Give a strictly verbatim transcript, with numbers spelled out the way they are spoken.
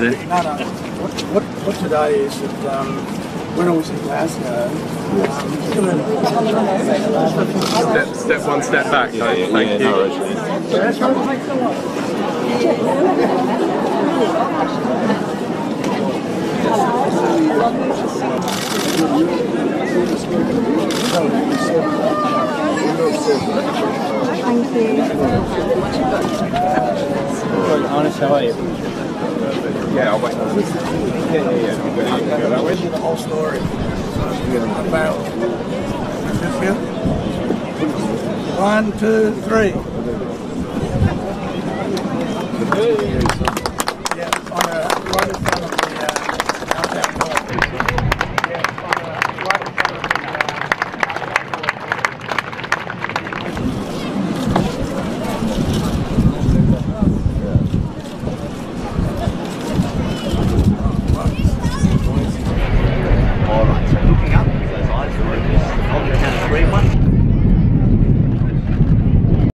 it. No, no. What, what, what today is that um, when I was in Glasgow, um, Step, step one step back, yeah, yeah, thank yeah, you. Thank you. Honest, how are you? Yeah, I'll wait. Yeah, yeah, yeah. I'm going to go that way. the whole story about. One, two, three.